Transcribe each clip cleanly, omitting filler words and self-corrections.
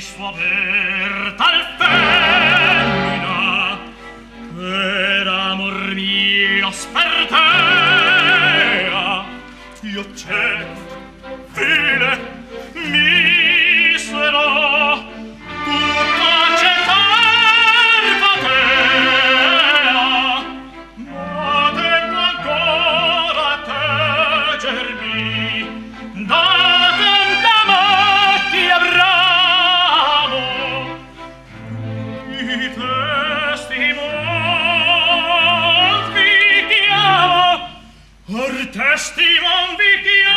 suo aver tal femmina per amor mio spertea io c'è fine misero tutto accettare potea ma tengo ancora a teggermi da tanta matti avramo i testimon vi chiamo or testimon vi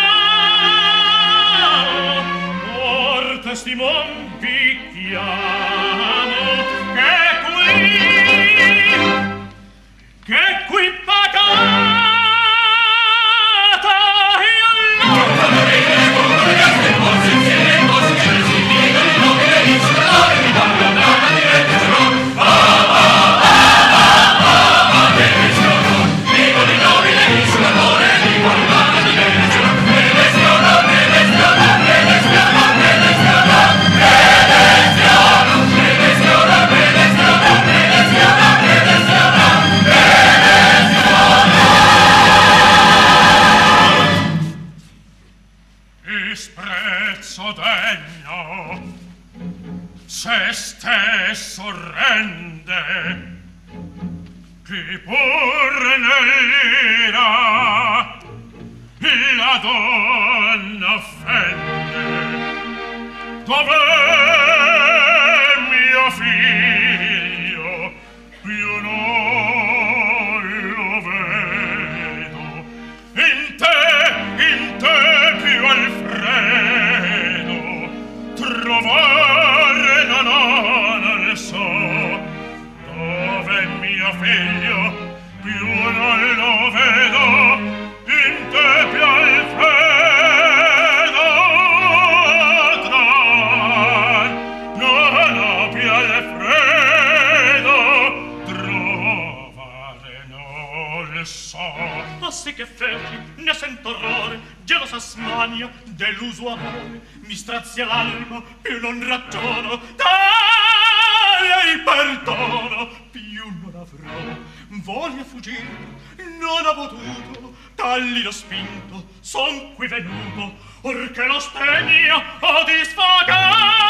chiamo or testimon vi chiamo che qui pagata io disprezzo degno se stesso rende chi pur nell'ira la donna offende dov'è mio figlio più non lo vedo in te più Alfredo trovare non so dove mio figlio più non lo vedo in te più Alfredo non ho più Alfredo trovare non so ma sì che feci ne sento orrore gelosa smania deluso amore mi strazia l'alma più non ragiono tale il perdono più non avrò voglia fuggire non ho potuto tali l'ho spinto son qui venuto or che lo stegno ho disfagato